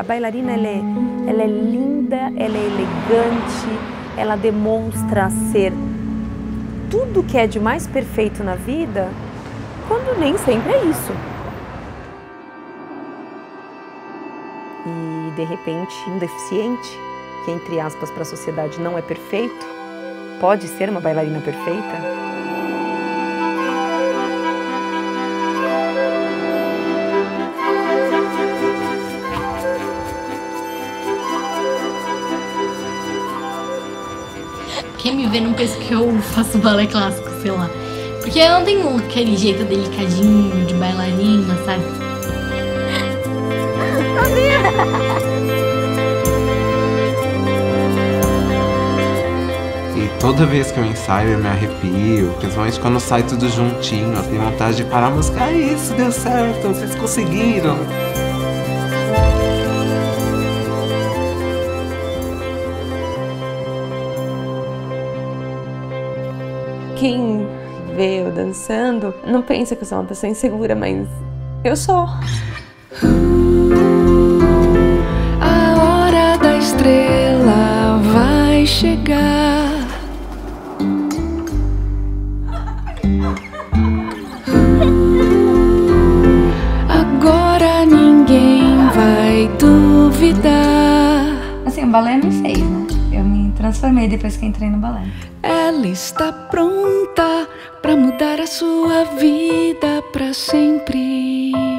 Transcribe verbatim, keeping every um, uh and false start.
A bailarina, ela é, ela é linda, ela é elegante, ela demonstra ser tudo que é de mais perfeito na vida, quando nem sempre é isso. E, de repente, um deficiente, que, entre aspas, para a sociedade não é perfeito, pode ser uma bailarina perfeita? Quem me vê não pensa que eu faço balé clássico, sei lá. Porque eu não tenho aquele jeito delicadinho de bailarina, sabe? E toda vez que eu ensaio eu me arrepio, principalmente quando sai tudo juntinho, eu tenho vontade de parar a música. Ah, isso deu certo, vocês conseguiram! Quem vê eu dançando não pensa que eu sou uma pessoa insegura, mas eu sou. A hora da estrela vai chegar. Agora ninguém vai duvidar. Assim, o balé me fez, né? Eu me transformei depois que entrei no balé. Ela está pronta pra mudar a sua vida pra sempre.